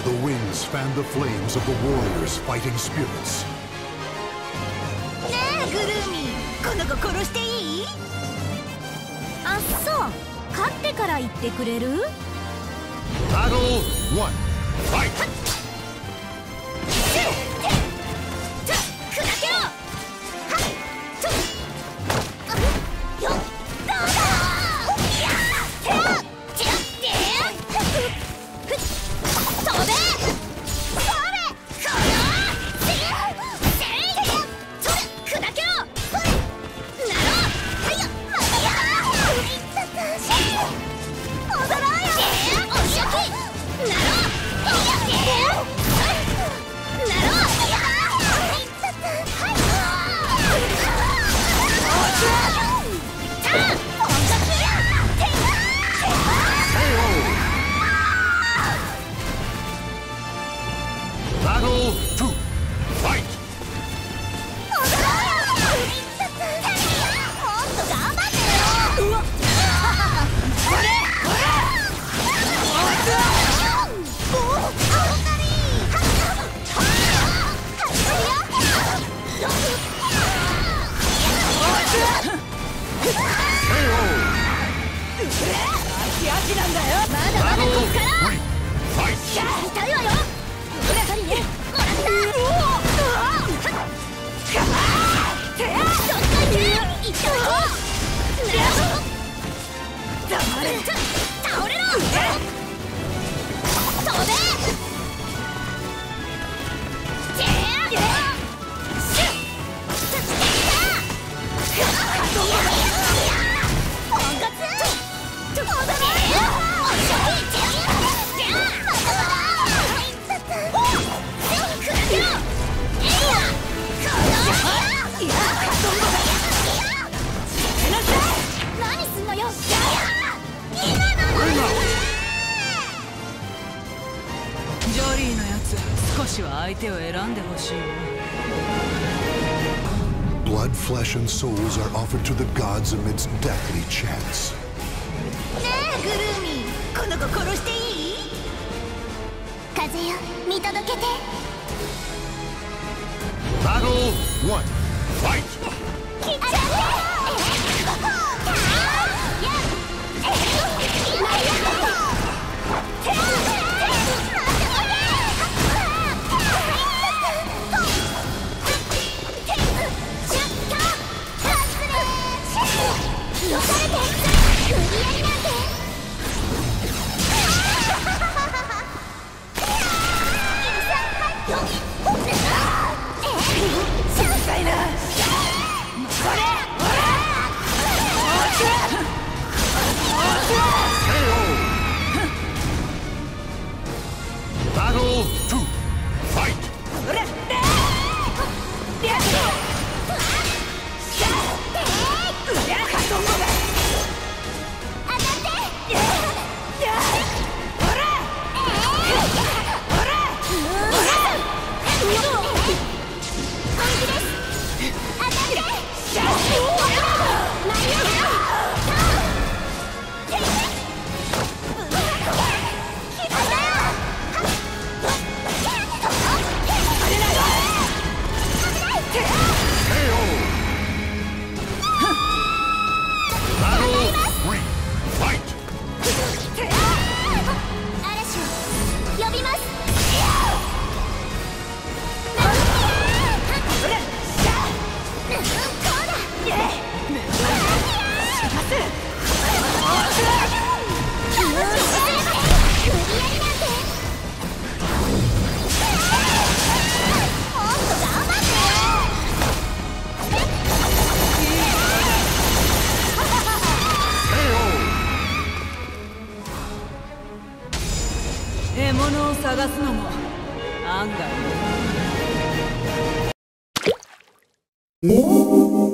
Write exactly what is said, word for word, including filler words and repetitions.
The winds fan the flames of the warriors' fighting spirits. ねえグルーミー、この子殺していい？あっそう、勝ってから言ってくれる？ Battle one, fight! Blood, flesh, and souls are offered to the gods amidst deathly chants. ねえグルーミー、この子殺していい？風よ、見届けて。 Battle one, fight! 切っちゃって。 Battle two, fight! 獲物を探すのも案外ね。